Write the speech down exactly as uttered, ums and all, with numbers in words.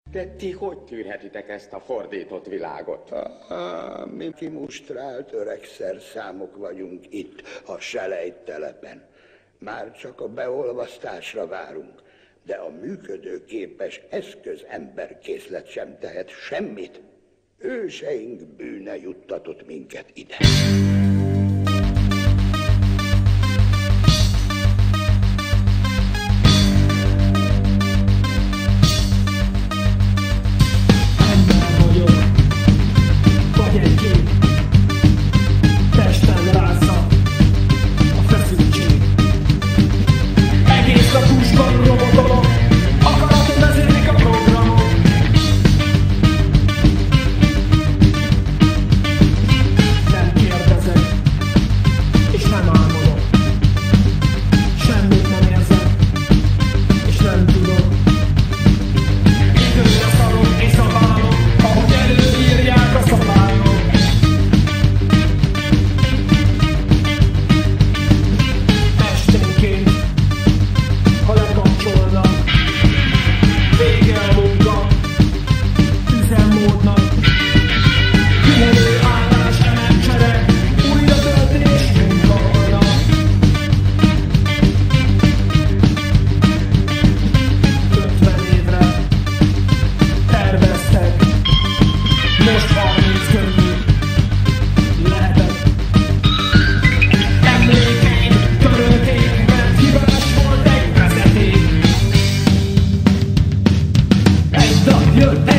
De ti hogy tűrhetitek ezt a fordított világot? Ah, mi kimustrált öreg szerszámok vagyunk itt a selejttelepen. Már csak a beolvasztásra várunk, de a működőképes eszköz emberkészlet sem tehet semmit. Őseink bűne juttatott minket ide. You're